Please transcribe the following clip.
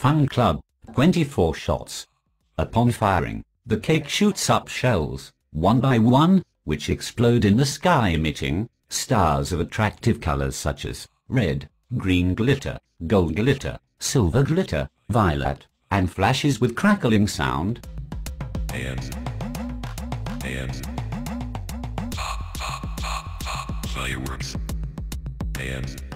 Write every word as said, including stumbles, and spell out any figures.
Fun Club, twenty-four shots. Upon firing, the cake shoots up shells, one by one, which explode in the sky emitting stars of attractive colors such as red, green glitter, gold glitter, silver glitter, violet, and flashes with crackling sound. Ayyan. Ayyan. Fireworks. Ayyan.